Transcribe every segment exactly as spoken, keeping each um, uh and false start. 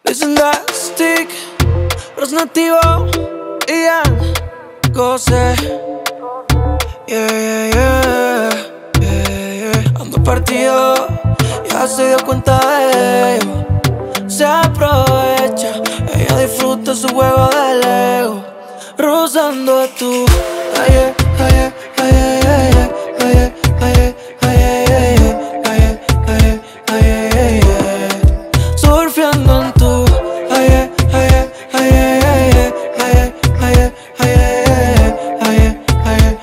Listen that stick, los nativos, Ian, goce. Yeah, yeah, yeah, yeah, yeah. Ando partido, ya se dio cuenta de ello. Se aprovecha, ella disfruta su juego de Lego, rozando a tu. Ay, ay, ay, ay, ay, ay, ay, ay, ay, ay, ay, surfeando en tu. Ay, ay, ay, ay, ay, ay, ay, ay, ay,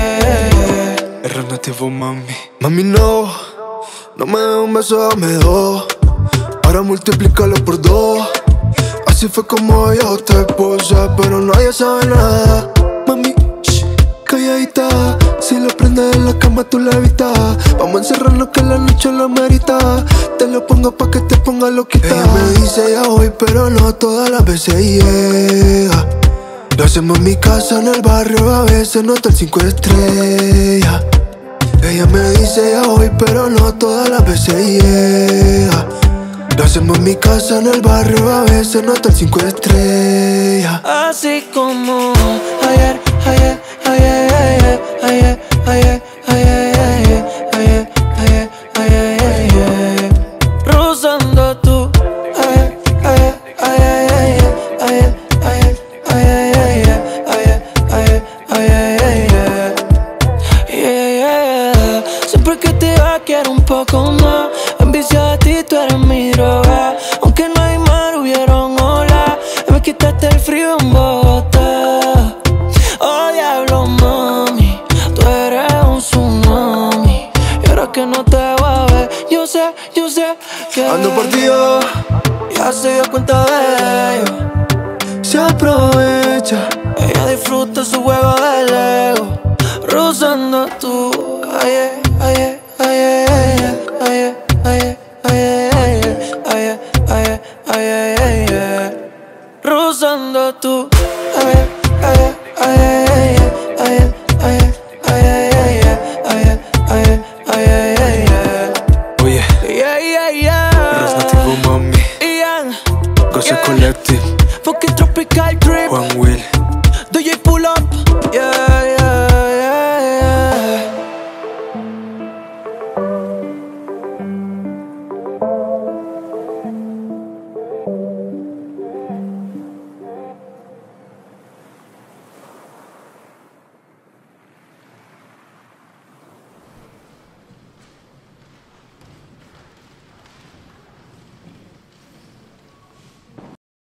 ay. R Nativo, mami. Mami, no, no me des un beso, dame dos. Ahora multiplícalo por dos. Así fue como yo te puse, pero nadie sabe nada. Mami, shh, calladita. Si lo prendes en la cama tú la evitas. Vamos a encerrarnos que la noche lo merita. Te lo pongo pa' que te ponga loquita. Ella me dice ya voy, pero no todas las veces llega. Lo hacemos en mi casa, en el barrio, a veces no está el cinco estrellas. Ella me dice ya voy, pero no todas las veces llega. Lo hacemos en mi casa, en el barrio, a veces no está el cinco estrellas. Así como ayer, ayer, ayer, ayer, ayer, ayer, ayer, ayer, ayer, ayer, ayer, rozando tú. Ayer, ayer, ayer, ayer, ayer, ayer, ayer, ayer, ayer, ayer, yeah, yeah. Siempre que te va quiero un poco más. Envicia de ti, tú eres mi droga. Aunque no hay mar, hubieron olas. Me quitaste el frío en Bogotá. Oh, diablo, mami, tú eres un tsunami. Y ahora que no te voy a ver, yo sé, yo sé que ando partido, ya se dio cuenta de ello. se aprovecha. Ella disfruta su juego de Lego, rozando tú. Ay, ay, ay, ay, ay, ay, ay, ay, ay, ay, ay, rozando tú. Ay, ay, ay, ay, ay, ay, ay, ay, ay. Oye, Yeah, yeah, yeah. R Nativo, mami. Ian, Goce yeah. Collective.